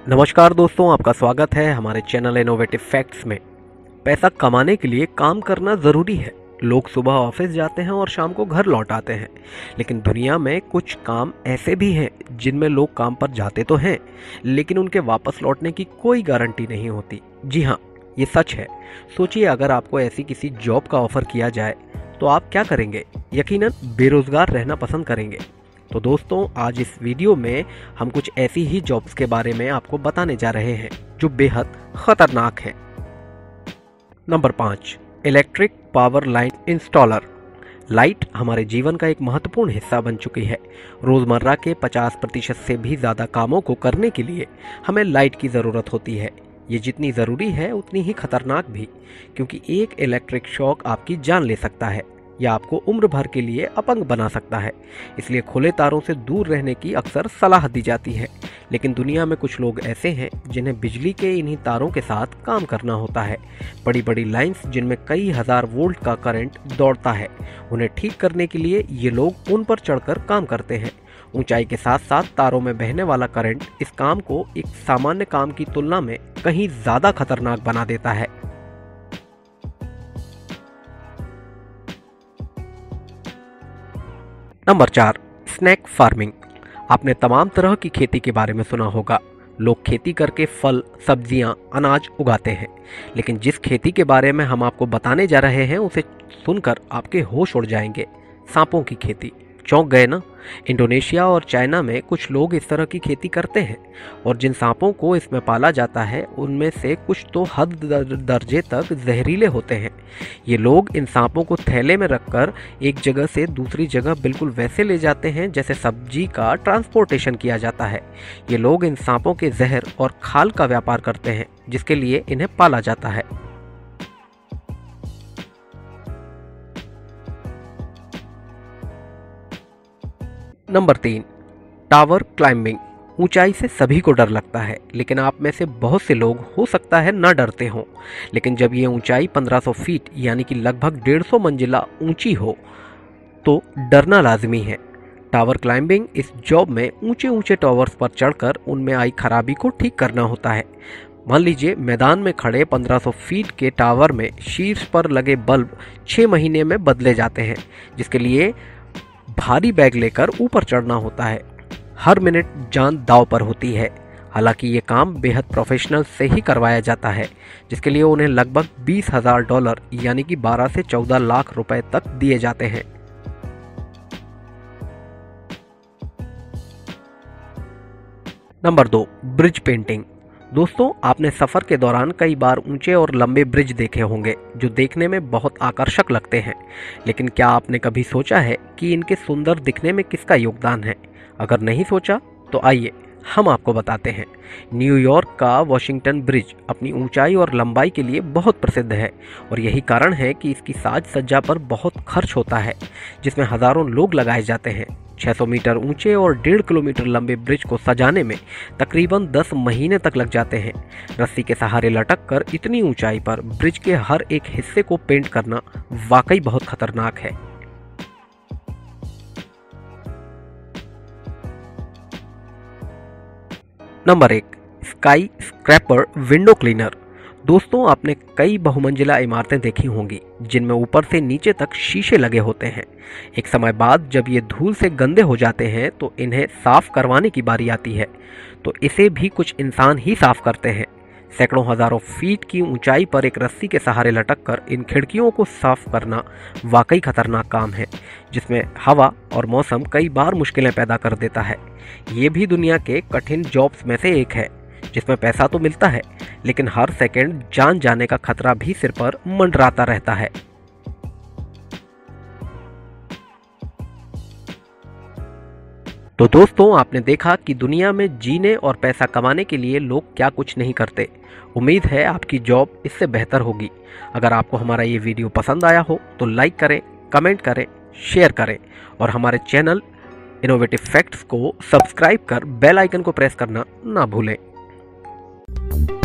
नमस्कार दोस्तों, आपका स्वागत है हमारे चैनल इनोवेटिव फैक्ट्स में। पैसा कमाने के लिए काम करना ज़रूरी है। लोग सुबह ऑफिस जाते हैं और शाम को घर लौट आते हैं, लेकिन दुनिया में कुछ काम ऐसे भी हैं जिनमें लोग काम पर जाते तो हैं, लेकिन उनके वापस लौटने की कोई गारंटी नहीं होती। जी हाँ, ये सच है। सोचिए, अगर आपको ऐसी किसी जॉब का ऑफर किया जाए तो आप क्या करेंगे? यकीनन बेरोजगार रहना पसंद करेंगे। तो दोस्तों, आज इस वीडियो में हम कुछ ऐसी ही जॉब्स के बारे में आपको बताने जा रहे हैं जो बेहद खतरनाक है। Number 5, electric power line installer. Light हमारे जीवन का एक महत्वपूर्ण हिस्सा बन चुकी है। रोजमर्रा के 50% से भी ज्यादा कामों को करने के लिए हमें लाइट की जरूरत होती है। ये जितनी जरूरी है उतनी ही खतरनाक भी, क्योंकि एक इलेक्ट्रिक शॉक आपकी जान ले सकता है या आपको उम्र भर के लिए अपंग बना सकता है। इसलिए खुले तारों से दूर रहने की अक्सर सलाह दी जाती है, लेकिन दुनिया में कुछ लोग ऐसे हैं जिन्हें बिजली के इन्हीं तारों के साथ काम करना होता है। बड़ी बड़ी लाइंस जिनमें कई हजार वोल्ट का करंट दौड़ता है, उन्हें ठीक करने के लिए ये लोग उन पर चढ़कर काम करते हैं। ऊंचाई के साथ साथ तारों में बहने वाला करंट इस काम को एक सामान्य काम की तुलना में कहीं ज्यादा खतरनाक बना देता है। Number 4, snake farming. आपने तमाम तरह की खेती के बारे में सुना होगा। लोग खेती करके फल, सब्जियां, अनाज उगाते हैं, लेकिन जिस खेती के बारे में हम आपको बताने जा रहे हैं उसे सुनकर आपके होश उड़ जाएंगे। सांपों की खेती। चौंक गए ना? इंडोनेशिया और चाइना में कुछ लोग इस तरह की खेती करते हैं, और जिन सांपों को इसमें पाला जाता है उनमें से कुछ तो हद दर्जे तक जहरीले होते हैं। ये लोग इन सांपों को थैले में रखकर एक जगह से दूसरी जगह बिल्कुल वैसे ले जाते हैं जैसे सब्जी का ट्रांसपोर्टेशन किया जाता है। ये लोग इन सांपों के जहर और खाल का व्यापार करते हैं, जिसके लिए इन्हें पाला जाता है। Number 3, tower climbing. ऊंचाई से सभी को डर लगता है, लेकिन आप में से बहुत से लोग हो सकता है न डरते हों। लेकिन जब ये ऊंचाई 1500 फीट यानी कि लगभग 150 मंजिला ऊंची हो तो डरना लाजमी है। टावर क्लाइंबिंग इस जॉब में ऊंचे ऊंचे टावर्स पर चढ़कर उनमें आई खराबी को ठीक करना होता है। मान लीजिए, मैदान में खड़े 1500 फीट के टावर में शीर्ष पर लगे बल्ब 6 महीने में बदले जाते हैं, जिसके लिए भारी बैग लेकर ऊपर चढ़ना होता है। हर मिनट जान दांव पर होती है। हालांकि ये काम बेहद प्रोफेशनल से ही करवाया जाता है, जिसके लिए उन्हें लगभग $20,000 यानी कि 12 से 14 लाख रुपए तक दिए जाते हैं। Number 2, bridge painting. दोस्तों, आपने सफर के दौरान कई बार ऊंचे और लंबे ब्रिज देखे होंगे जो देखने में बहुत आकर्षक लगते हैं, लेकिन क्या आपने कभी सोचा है कि इनके सुंदर दिखने में किसका योगदान है? अगर नहीं सोचा तो आइए हम आपको बताते हैं। न्यूयॉर्क का वॉशिंगटन ब्रिज अपनी ऊंचाई और लंबाई के लिए बहुत प्रसिद्ध है, और यही कारण है कि इसकी साज सज्जा पर बहुत खर्च होता है, जिसमें हजारों लोग लगाए जाते हैं। 600 मीटर ऊंचे और 1.5 किलोमीटर लंबे ब्रिज को सजाने में तकरीबन 10 महीने तक लग जाते हैं। रस्सी के सहारे लटक कर इतनी ऊंचाई पर ब्रिज के हर एक हिस्से को पेंट करना वाकई बहुत खतरनाक है। Number 1, skyscraper window cleaner. दोस्तों, आपने कई बहुमंजिला इमारतें देखी होंगी जिनमें ऊपर से नीचे तक शीशे लगे होते हैं। एक समय बाद जब ये धूल से गंदे हो जाते हैं तो इन्हें साफ करवाने की बारी आती है, तो इसे भी कुछ इंसान ही साफ करते हैं। सैकड़ों हजारों फीट की ऊंचाई पर एक रस्सी के सहारे लटककर इन खिड़कियों को साफ करना वाकई खतरनाक काम है, जिसमें हवा और मौसम कई बार मुश्किलें पैदा कर देता है। ये भी दुनिया के कठिन जॉब्स में से एक है, जिसमें पैसा तो मिलता है, लेकिन हर सेकंड जान जाने का खतरा भी सिर पर मंडराता रहता है। तो दोस्तों, आपने देखा कि दुनिया में जीने और पैसा कमाने के लिए लोग क्या कुछ नहीं करते। उम्मीद है आपकी जॉब इससे बेहतर होगी। अगर आपको हमारा ये वीडियो पसंद आया हो तो लाइक करें, कमेंट करें, शेयर करें, और हमारे चैनल इनोवेटिव फैक्ट्स को सब्सक्राइब कर बेल आइकन को प्रेस करना ना भूलें।